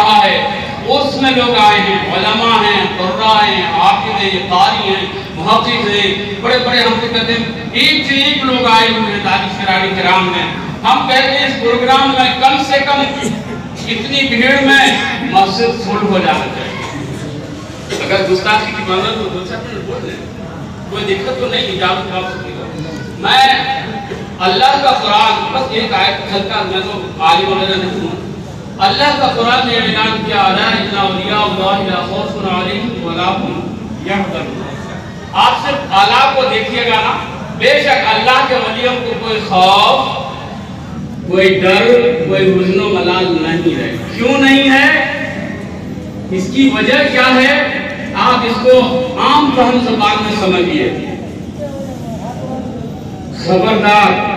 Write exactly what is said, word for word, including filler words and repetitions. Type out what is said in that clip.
रहा है, उसमें लोग आए हैं, उलमा हैं, कुर्रा हैं, हाफिज़ हैं, कारी हैं, मुहक्किक़ हैं, बड़े बड़े हमसे कहते हैं एक से एक लोग आए हुए हैं दानिश किरानी किराम में। हम कहते हैं इस प्रोग्राम में कम से कम इतनी भीड़ में मस्जिद फुल हो जाना चाहिए। अगर गुस्ताखी की मांग तो दो चार मिनट बोल दें, कोई दिक्कत तो नहीं, इजाजत आप सकेगा। मैं अल्लाह का कुरान बस एक आयत हल्का, मैं तो आलिम वगैरह नहीं हूँ। अल्लाह का कुरान ने ऐलान किया अला इन्ना औलिया अल्लाह ला खौफुन अलैहिम वला हुम यहज़नून। आप सिर्फ अल्लाह को देखिएगा ना, बेशक अल्लाह के वलियों को कोई खौफ, कोई डर, कोई हुज़्न मलाल नहीं है। क्यों नहीं है? इसकी वजह क्या है? आप इसको आम फहम ज़बान में समझिए। खबरदार